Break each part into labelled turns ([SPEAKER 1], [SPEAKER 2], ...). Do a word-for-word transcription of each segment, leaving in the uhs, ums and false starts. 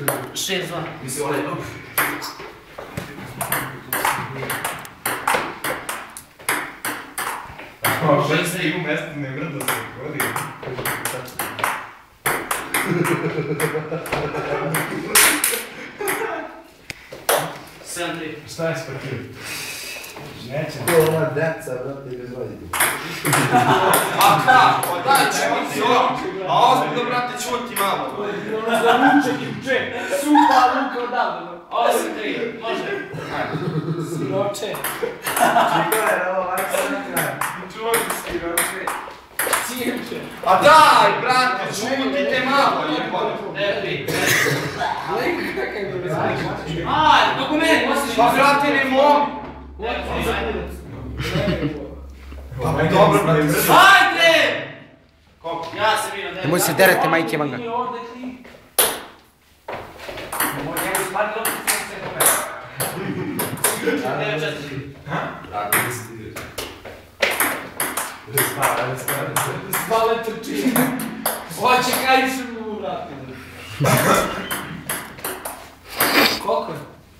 [SPEAKER 1] šest dva.
[SPEAKER 2] Mislim, onaj...
[SPEAKER 3] šest tri u mjestu ne vrdo se vodi.
[SPEAKER 1] sedam tri.
[SPEAKER 3] Šta je spakio? Nećem.
[SPEAKER 2] Ko je ova deca, brate, bez roditelja?
[SPEAKER 4] A kako? Daj, čuti, o! A ozbiljno, brate, čuti malo.
[SPEAKER 5] Ono za ručak i ček. Supa, luka odavde.
[SPEAKER 1] osam tri, može.
[SPEAKER 5] Siroče.
[SPEAKER 2] Čekaj, ovo, ajde se na kraju.
[SPEAKER 3] Čuti siroče.
[SPEAKER 5] Ciječe.
[SPEAKER 4] A daj, brate, čutite malo, jebote.
[SPEAKER 1] devet tri.
[SPEAKER 5] Lejka kakav je bezveći.
[SPEAKER 1] Aj, dokument, posljednji.
[SPEAKER 4] Pa, brate, ne mogu.
[SPEAKER 1] devet tri, ajde.
[SPEAKER 4] Pa, dobro, brate.
[SPEAKER 1] Ajde!
[SPEAKER 4] Koliko?
[SPEAKER 1] Ja sam vidio devet.
[SPEAKER 6] Nemoj se derete, majke manga.
[SPEAKER 5] Ovdje ti.
[SPEAKER 1] Njegu spadli loptu, se pomeri. devet četiri.
[SPEAKER 2] Brate, nisi ti ideš. Spava, ajde spava.
[SPEAKER 5] Spale trči. Oće kaj se mu vrati. Koliko je?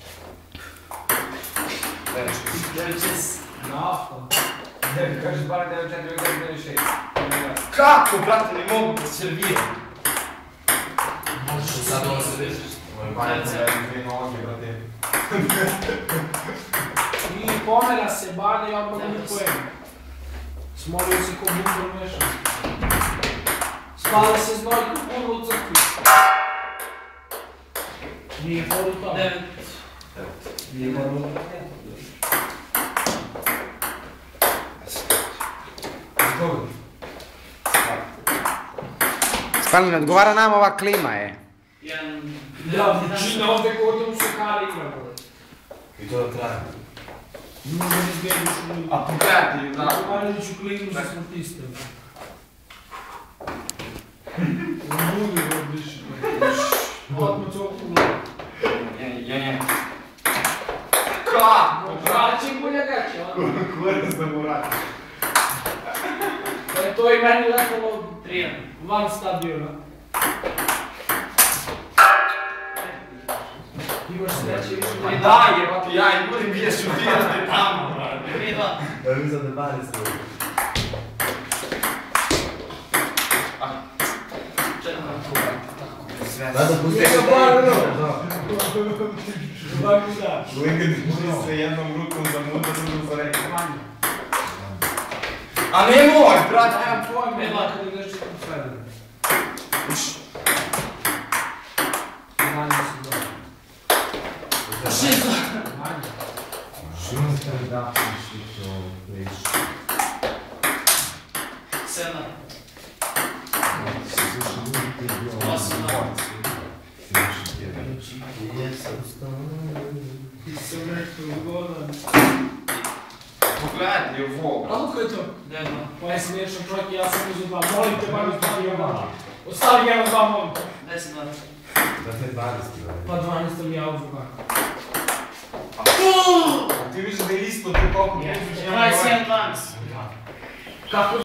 [SPEAKER 1] devet šest.
[SPEAKER 5] Nafta.
[SPEAKER 3] Ne, kažeš bar devet četiri, devet šest.
[SPEAKER 4] Kako, brate, ne mogu da serviram.
[SPEAKER 2] Možeš sad ovo se reći.
[SPEAKER 3] Ovo je banja za dvije noge, brate.
[SPEAKER 5] I pomera se, bane i odmah gubi pojem. Smolio si ko bumbor mešan. Spala se znoj ko puno u crkvi. Nije foru to.
[SPEAKER 1] devet.
[SPEAKER 5] Nije foru to.
[SPEAKER 6] Spali, ne odgovara nam ova klima, je.
[SPEAKER 1] jedan.
[SPEAKER 5] Da, čina ovdje kod u sukari igra.
[SPEAKER 2] I to da traje.
[SPEAKER 5] Možda ne zbjediš u ljudi.
[SPEAKER 4] A pogledaj, da.
[SPEAKER 5] Mariliću klinu sa sportistom. U ljudi odliš. Otmo cok u glavu.
[SPEAKER 4] Je, je. Kako?
[SPEAKER 5] Vraći guljagaće, ono.
[SPEAKER 3] Kurac da mu vrati.
[SPEAKER 5] Da je to i meni letalo
[SPEAKER 1] tri jedan.
[SPEAKER 5] van stadiona. Imaš sreće više.
[SPEAKER 4] Pa daj, jebate, ja i budem gdje šutirate tamo, brate.
[SPEAKER 1] tri dva.
[SPEAKER 2] Da mi sad ne bari se.
[SPEAKER 1] četiri dva.
[SPEAKER 2] Da, da pusti
[SPEAKER 5] Nije
[SPEAKER 2] se
[SPEAKER 5] ga barno.
[SPEAKER 2] da.
[SPEAKER 5] Ovako da.
[SPEAKER 3] Uvijek drži se jednom rukom za muda, drugom za reku.
[SPEAKER 4] A nemoj, brate.
[SPEAKER 5] Nemam pojma, kada ideš čitam sve. Manje se dobro.
[SPEAKER 1] šest dva.
[SPEAKER 5] Manje.
[SPEAKER 2] Šimo se da piši to već.
[SPEAKER 1] sedam. osam dva.
[SPEAKER 5] Ti se nešto ugodan.
[SPEAKER 4] Pogledaj ovo, brate.
[SPEAKER 5] Koliko je to?
[SPEAKER 1] devet dva.
[SPEAKER 5] Pa je smiješan čovjek i ja sam uzeo dva. Molim te, bar uzmati jedan. Ostavi jedan dva, molim te.
[SPEAKER 1] deset dva.
[SPEAKER 2] Da te dvadeset.
[SPEAKER 5] Pa dvanaest mi ja uzeo dva.
[SPEAKER 3] A ti vidiš da je isto to koliko
[SPEAKER 1] dvadeset jedan dvanaest.
[SPEAKER 5] Kako